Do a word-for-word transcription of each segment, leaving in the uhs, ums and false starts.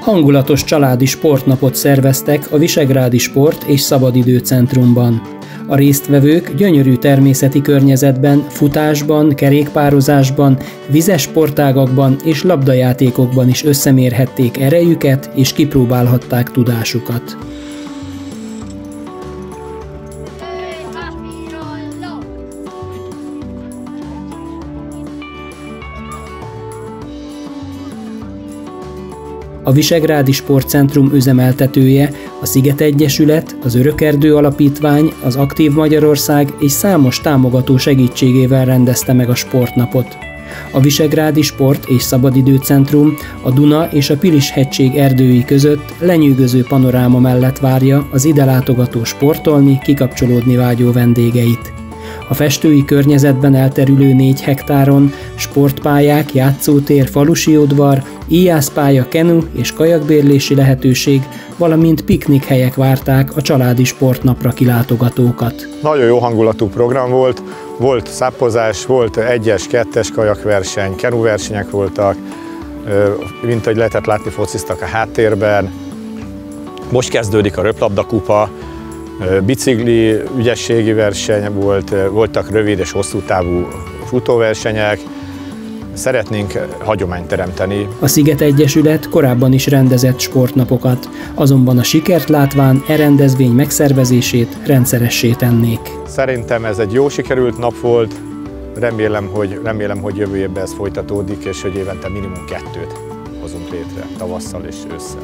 Hangulatos családi sportnapot szerveztek a Visegrádi Sport- és Szabadidőcentrumban. A résztvevők gyönyörű természeti környezetben, futásban, kerékpározásban, vizes sportágakban és labdajátékokban is összemérhették erejüket és kipróbálhatták tudásukat. A Visegrádi Sportcentrum üzemeltetője, a Sziget Egyesület, az Örökerdő Alapítvány, az Aktív Magyarország és számos támogató segítségével rendezte meg a sportnapot. A Visegrádi Sport- és Szabadidőcentrum a Duna és a Pilis-hegység erdői között lenyűgöző panoráma mellett várja az ide látogató sportolni, kikapcsolódni vágyó vendégeit. A festői környezetben elterülő négy hektáron sportpályák, játszótér, falusi udvar, íjászpálya, kenu és kajakbérlési lehetőség, valamint piknikhelyek várták a családi sportnapra kilátogatókat. Nagyon jó hangulatú program volt, volt szápozás, volt egyes, kettes kajakverseny, kenuversenyek voltak, mint ahogy lehetett látni, fociztak a háttérben. Most kezdődik a röplabdakupa, bicikli ügyességi verseny volt, voltak rövid és hosszú távú futóversenyek. Szeretnénk hagyományt teremteni. A Sziget Egyesület korábban is rendezett sportnapokat, azonban a sikert látván e rendezvény megszervezését rendszeressé tennék. Szerintem ez egy jó sikerült nap volt, remélem, hogy, remélem, hogy jövő évben ez folytatódik, és hogy évente minimum kettőt hozunk létre, tavasszal és ősszel.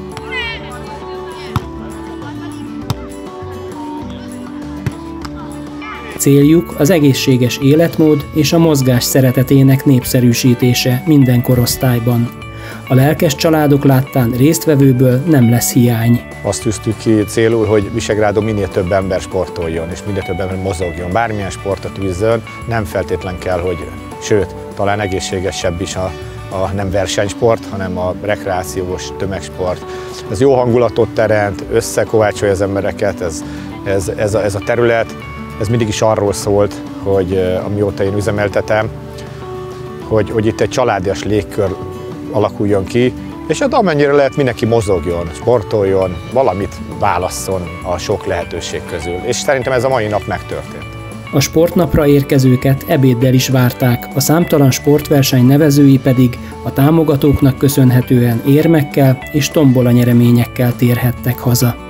Céljuk az egészséges életmód és a mozgás szeretetének népszerűsítése minden korosztályban. A lelkes családok láttán résztvevőből nem lesz hiány. Azt tűztük ki célul, hogy Visegrádon minél több ember sportoljon, és minél több ember mozogjon. Bármilyen sportot űzzön, nem feltétlen kell, hogy, sőt, talán egészségesebb is a, a nem versenysport, hanem a rekreációs tömegsport. Ez jó hangulatot teremt, összekovácsolja az embereket, ez, ez, ez, a, ez a terület. Ez mindig is arról szólt, hogy amióta én üzemeltetem, hogy, hogy itt egy családias légkör alakuljon ki, és hát amennyire lehet, mindenki mozogjon, sportoljon, valamit válasszon a sok lehetőség közül. És szerintem ez a mai nap megtörtént. A sportnapra érkezőket ebéddel is várták, a számtalan sportverseny nevezői pedig a támogatóknak köszönhetően érmekkel és tombola nyereményekkel térhettek haza.